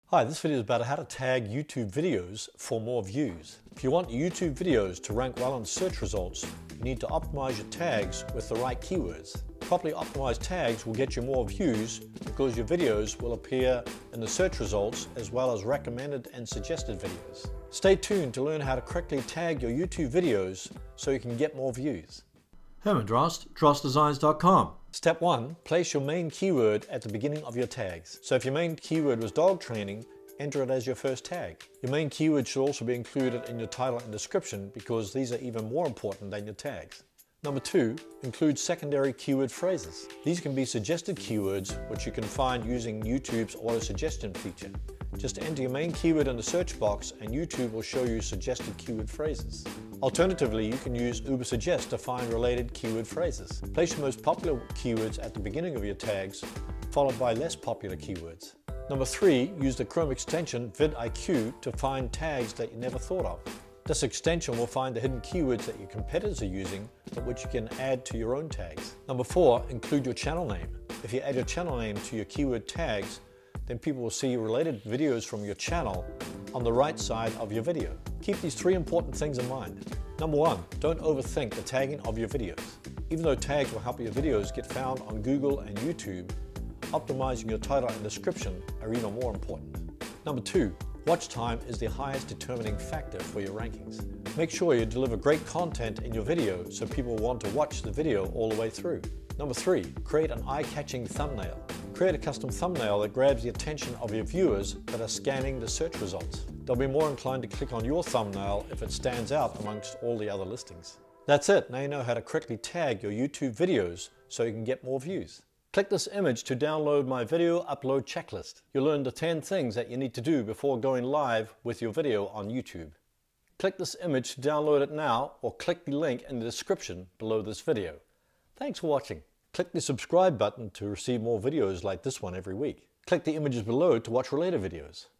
Hi, this video is about how to tag YouTube videos for more views. If you want YouTube videos to rank well in search results, you need to optimize your tags with the right keywords. Properly optimized tags will get you more views because your videos will appear in the search results as well as recommended and suggested videos. Stay tuned to learn how to correctly tag your YouTube videos so you can get more views. Herman Drost, drostdesigns.com. Step 1. Place your main keyword at the beginning of your tags. So if your main keyword was dog training, enter it as your first tag. Your main keyword should also be included in your title and description because these are even more important than your tags. Number 2. Include secondary keyword phrases. These can be suggested keywords which you can find using YouTube's auto suggestion feature. Just enter your main keyword in the search box and YouTube will show you suggested keyword phrases. Alternatively, you can use ubersuggest to find related keyword phrases. Place your most popular keywords at the beginning of your tags, followed by less popular keywords. Number 3, use the Chrome extension vidIQ to find tags that you never thought of. This extension will find the hidden keywords that your competitors are using, but which you can add to your own tags. Number 4, include your channel name. If you add your channel name to your keyword tags, then people will see related videos from your channel on the right side of your video. Keep these 3 important things in mind. Number 1, don't overthink the tagging of your videos. Even though tags will help your videos get found on Google and YouTube, optimizing your title and description are even more important. Number 2, watch time is the highest determining factor for your rankings. Make sure you deliver great content in your video so people want to watch the video all the way through. Number 3, create an eye-catching thumbnail. Create a custom thumbnail that grabs the attention of your viewers that are scanning the search results. They'll be more inclined to click on your thumbnail if it stands out amongst all the other listings. That's it. Now you know how to correctly tag your YouTube videos so you can get more views. Click this image to download my video upload checklist. You'll learn the 10 things that you need to do before going live with your video on YouTube. Click this image to download it now or click the link in the description below this video. Thanks for watching. Click the subscribe button to receive more videos like this one every week. Click the images below to watch related videos.